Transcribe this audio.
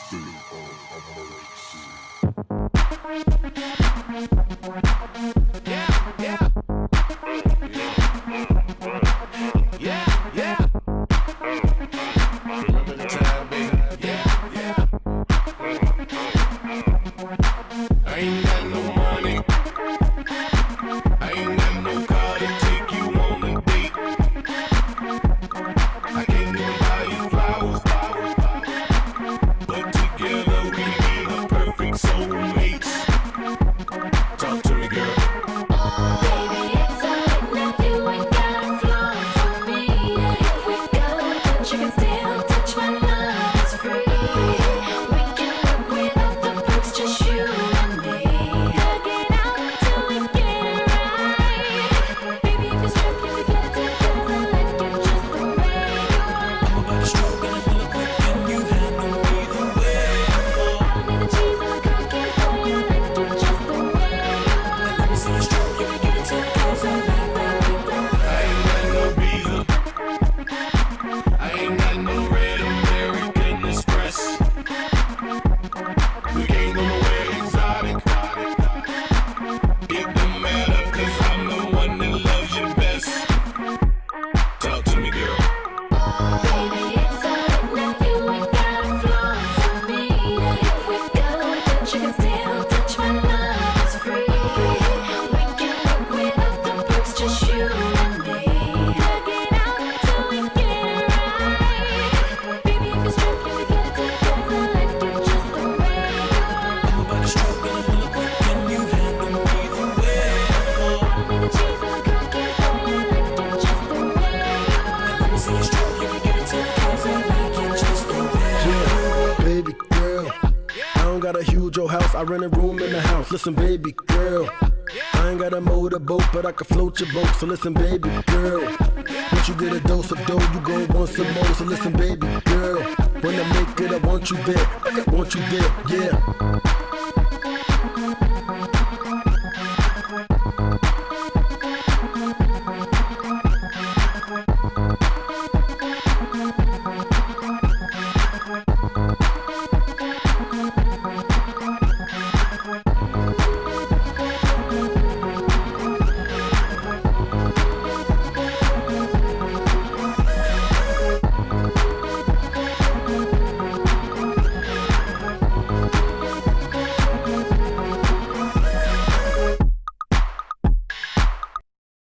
I rent a room in the house. Listen, baby girl, I ain't got a motorboat, but I can float your boat. So listen, baby girl, once you get a dose of dough, you gon' want some more. So listen, baby girl, when I make it, I want you there. I want you there, yeah.